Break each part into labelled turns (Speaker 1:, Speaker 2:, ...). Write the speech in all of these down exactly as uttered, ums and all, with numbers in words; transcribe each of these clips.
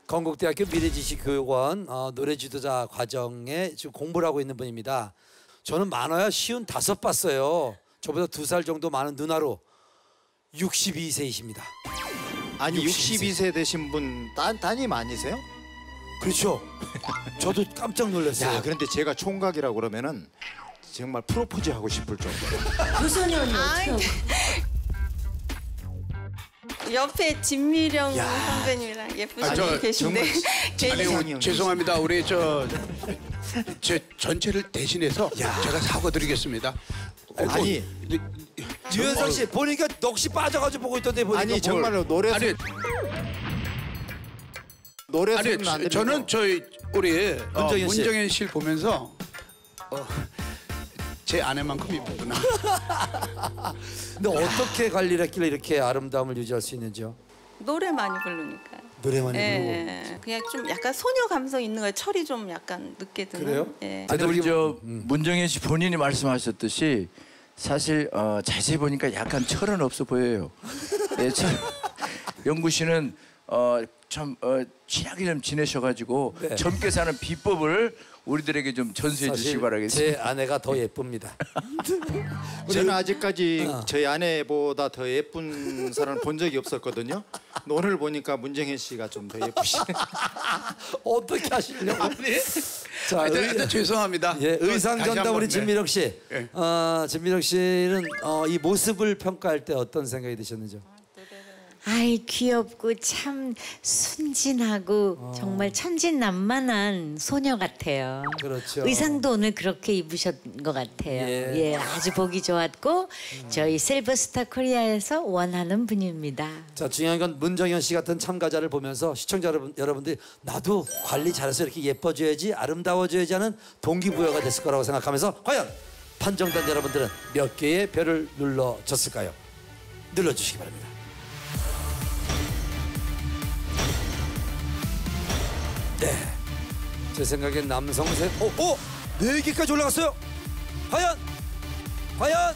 Speaker 1: 건국대학교 미래지식교육원 어, 노래 지도자 과정에 지금 공부를 하고 있는 분입니다. 저는 많아야 쉬운 다섯 봤어요. 저보다 두 살 정도 많은 누나로 육십이 세이십니다.
Speaker 2: 아니
Speaker 1: 육십이 세.
Speaker 2: 육십이 세 되신 분 따, 따님 아니세요?
Speaker 1: 그렇죠. 저도 깜짝 놀랐어요.
Speaker 2: 야, 그런데 제가 총각이라고 그러면은 정말 프로포즈 하고 싶을 정도로.
Speaker 3: 효선이 언니 어떻게 하고?
Speaker 4: 옆에 진미령
Speaker 2: 야.
Speaker 4: 선배님이랑 예쁘신
Speaker 5: 아, 저
Speaker 4: 분 계신데
Speaker 2: 정말
Speaker 5: 아니,
Speaker 2: 괜히
Speaker 5: 죄송합니다. 우리 저 제 전체를 대신해서
Speaker 2: 야.
Speaker 5: 제가 사과드리겠습니다.
Speaker 2: 아니
Speaker 1: 유현상 씨 보니까 넋이 빠져가지고 보고 있던데 보니까
Speaker 2: 아니
Speaker 1: 뭘.
Speaker 2: 정말로 노래
Speaker 5: 아니,
Speaker 2: 노래
Speaker 5: 아니
Speaker 2: 소리는 안 들리고.
Speaker 5: 저는 저희 우리 어,
Speaker 1: 문정현 씨.
Speaker 5: 문정현 씨를 보면서 어, 제 아내만큼 이쁘구나.
Speaker 1: 근데 어떻게 관리를 했길래 이렇게 아름다움을 유지할 수 있는지요?
Speaker 4: 노래 많이 부르니까.
Speaker 1: 노래만이 부르고.
Speaker 4: 예, 그냥 좀 약간 소녀 감성 있는 거예요. 철이 좀 약간 늦게 드는.
Speaker 1: 그래요?
Speaker 4: 예.
Speaker 6: 근데 우리 저 문정현 씨 본인이 말씀하셨듯이 사실 어, 자세히 보니까 약간 철은 없어 보여요. 예, 철. 영구 씨는 어, 참 어, 친하게 좀 지내셔가지고
Speaker 1: 네.
Speaker 6: 젊게 사는 비법을 우리들에게 좀 전수해 주시기
Speaker 1: 사실
Speaker 6: 바라겠습니다.
Speaker 1: 제 아내가 더 예쁩니다.
Speaker 2: 저는 아직까지
Speaker 1: 어.
Speaker 2: 저희 아내보다 더 예쁜 사람을 본 적이 없었거든요. 근데 오늘 보니까 문정현 씨가 좀 더 예쁘시네.
Speaker 1: 어떻게 하시려고? 자,
Speaker 5: 하여튼,
Speaker 1: 의,
Speaker 5: 하여튼 죄송합니다.
Speaker 1: 예, 의상
Speaker 5: 다시
Speaker 1: 전담
Speaker 5: 한번,
Speaker 1: 우리
Speaker 5: 네.
Speaker 1: 진미령 씨.
Speaker 5: 예.
Speaker 1: 어, 진미령 씨는 어, 이 모습을 평가할 때 어떤 생각이 드셨는지요?
Speaker 3: 아이 귀엽고 참 순진하고 정말 천진난만한 소녀 같아요.
Speaker 1: 그렇죠.
Speaker 3: 의상도 오늘 그렇게 입으신 것 같아요.
Speaker 1: 예.
Speaker 3: 예, 아주 보기 좋았고 저희 실버스타 코리아에서 원하는 분입니다.
Speaker 1: 자, 중요한 건 문정현 씨 같은 참가자를 보면서 시청자 여러분, 여러분들이 나도 관리 잘해서 이렇게 예뻐져야지 아름다워져야지 하는 동기부여가 됐을 거라고 생각하면서 과연 판정단 여러분들은 몇 개의 별을 눌러줬을까요? 눌러주시기 바랍니다. 네, 제 생각엔 남성색 오! 오! 네 개까지 올라갔어요. 과연? 과연?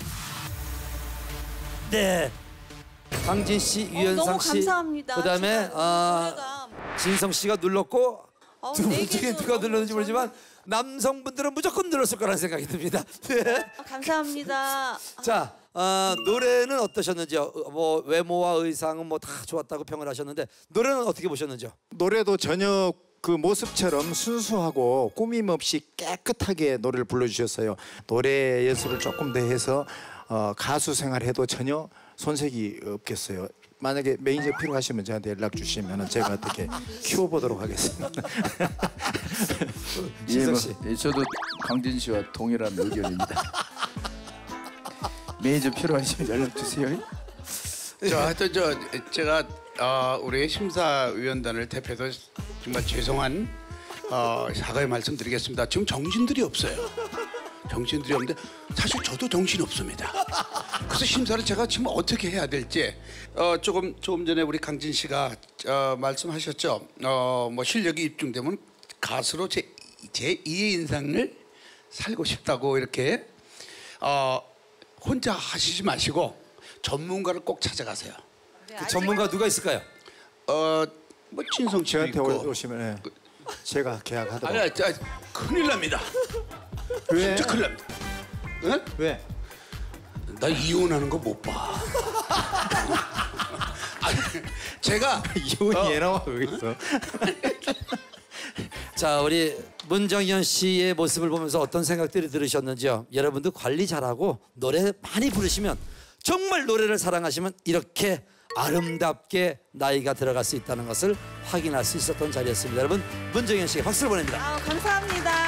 Speaker 1: 네, 강진 씨,
Speaker 4: 어,
Speaker 1: 유현상
Speaker 4: 너무
Speaker 1: 씨,
Speaker 4: 감사합니다.
Speaker 1: 그다음에
Speaker 4: 진짜
Speaker 1: 아,
Speaker 4: 노래가-
Speaker 1: 진성 씨가 눌렀고
Speaker 4: 어우,
Speaker 1: 두
Speaker 4: 네
Speaker 1: 분 중에
Speaker 4: 개도
Speaker 1: 누가
Speaker 4: 너무
Speaker 1: 눌렀는지
Speaker 4: 좋은-
Speaker 1: 모르지만 남성분들은 무조건 눌렀을 거라는 생각이 듭니다. 네.
Speaker 4: 아, 감사합니다.
Speaker 1: 자, 어, 노래는 어떠셨는지요? 어, 뭐 외모와 의상은 뭐 다 좋았다고 평을 하셨는데 노래는 어떻게 보셨는지요?
Speaker 2: 노래도 전혀 그 모습처럼 순수하고 꾸밈 없이 깨끗하게 노래를 불러주셨어요. 노래 예술을 조금 더 해서 어, 가수 생활해도 전혀 손색이 없겠어요. 만약에 매니저 필요하시면 저한테 연락 주시면 제가 어떻게 키워보도록 하겠습니다.
Speaker 6: 예,
Speaker 1: 진성
Speaker 6: 뭐,
Speaker 1: 씨.
Speaker 6: 예, 저도 강진 씨와 동일한 의견입니다. 매니저 필요하시면 연락 주세요.
Speaker 5: 저 하여튼 저 제가 어, 우리 심사위원단을 대표해서 정말 죄송한 어, 사과의 말씀드리겠습니다. 지금 정신들이 없어요. 정신들이 없는데 사실 저도 정신이 없습니다. 그래서 심사를 제가 지금 어떻게 해야 될지 어, 조금 조금 전에 우리 강진 씨가 어, 말씀하셨죠. 어, 뭐 실력이 입증되면 가수로 제 제 이의 인생을 살고 싶다고 이렇게 어, 혼자 하시지 마시고 전문가를 꼭 찾아가세요.
Speaker 1: 그 전문가 누가 있을까요?
Speaker 5: 어, 뭐 진성 씨도
Speaker 2: 저한테
Speaker 5: 있고.
Speaker 2: 오시면 예, 제가 계약하도록.
Speaker 5: 아니, 자, 큰일 납니다.
Speaker 2: 왜?
Speaker 5: 진짜 큰일 납니다. 응?
Speaker 2: 왜?
Speaker 5: 나 이혼하는 거 못 봐. 아니, 제가
Speaker 2: 이혼이
Speaker 5: 어,
Speaker 2: 애 나와 여기 있어.
Speaker 1: 자, 우리 문정현 씨의 모습을 보면서 어떤 생각들이 들으셨는지요? 여러분도 관리 잘하고 노래 많이 부르시면 정말 노래를 사랑하시면 이렇게 아름답게 나이가 들어갈 수 있다는 것을 확인할 수 있었던 자리였습니다. 여러분, 문정현 씨에게 박수를 보냅니다.
Speaker 4: 아, 감사합니다.